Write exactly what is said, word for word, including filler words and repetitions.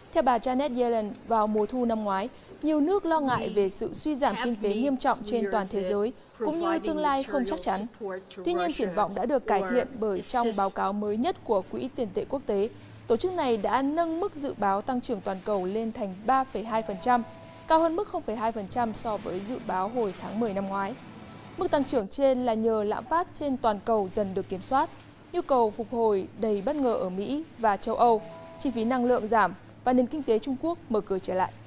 Theo bà Janet Yellen, vào mùa thu năm ngoái, nhiều nước lo ngại về sự suy giảm kinh tế nghiêm trọng trên toàn thế giới, cũng như tương lai không chắc chắn. Tuy nhiên, triển vọng đã được cải thiện bởi trong báo cáo mới nhất của Quỹ tiền tệ quốc tế, tổ chức này đã nâng mức dự báo tăng trưởng toàn cầu lên thành ba phẩy hai phần trăm, cao hơn mức không phẩy hai phần trăm so với dự báo hồi tháng mười năm ngoái. Mức tăng trưởng trên là nhờ lạm phát trên toàn cầu dần được kiểm soát, nhu cầu phục hồi đầy bất ngờ ở Mỹ và châu Âu, chi phí năng lượng giảm và nền kinh tế Trung Quốc mở cửa trở lại.